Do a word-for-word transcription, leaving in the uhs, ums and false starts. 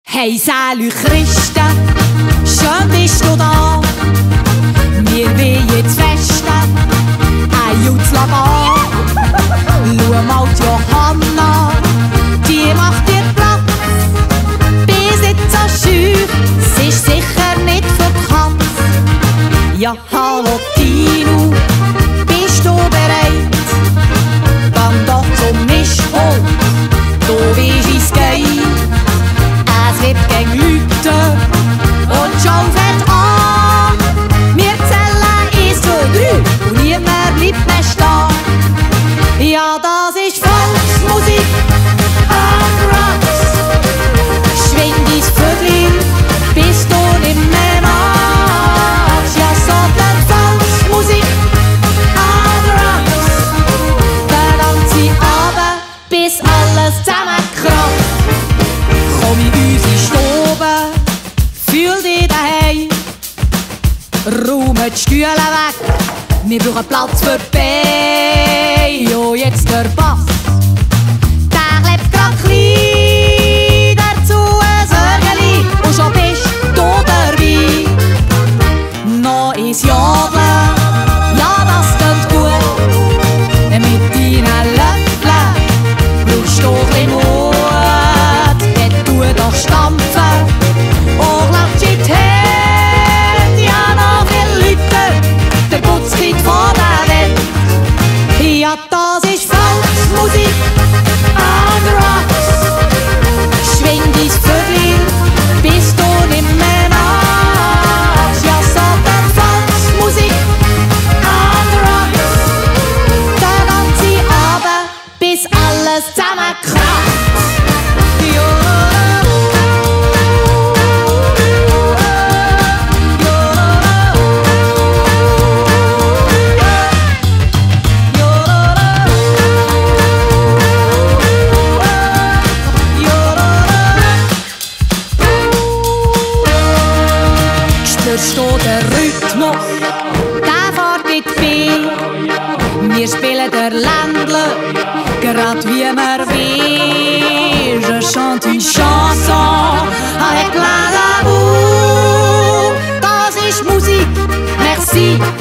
Hey, salut Christen, schön bist du da. Wir wollen jetzt festen, ein Jutz lagen. Schau mal die Johanna, die macht dir Platz. Besitzer schür, sie ist sicher nicht für die Katz. Ja, hallo Tino, bist du bereit? Dann doch zum Mischpult, du weisst wie's geht. Es wird gegen Leute und schau fett an. Wir zählen eins, zwei, drei und niemand bleibt mehr stehen. Ja, das ist Volksmusik und Rocks. Schwing dein Vögel, bis du nicht mehr magst. Ja, so der Volksmusik und Rocks. Der ganze Abend, bis alles zusammenkracht. Komm in unsere Stube, fühl dich daheim. Räumen die Stühle weg, wir brauchen Platz für die Beine. Oh, jetzt der Bass, der klebt grad klein. Dazu ein Sorgeli und schon bist du dabei. Noch ins Jodeln, ja das tönt gut. Mit deinen Löffeln brauchst du ein bisschen Mut. Doch stampfen und klatsch in die Hände. Ja, noch viel Leute, der Putzkind von der Welt. Ja, das ist Volksmusik und Rocks. Schwing dein Vögel, bis du nicht mehr magst. Ja, so der Volksmusik und Rocks. Der ganze Abend, bis alles zusammenkracht. Spürst du den Rhythmus, der fährt in die Beine. Wir spielen der Ländler, grad wie wir will. Je chante une chanson avec plein d'amour. Das ist Musik, merci.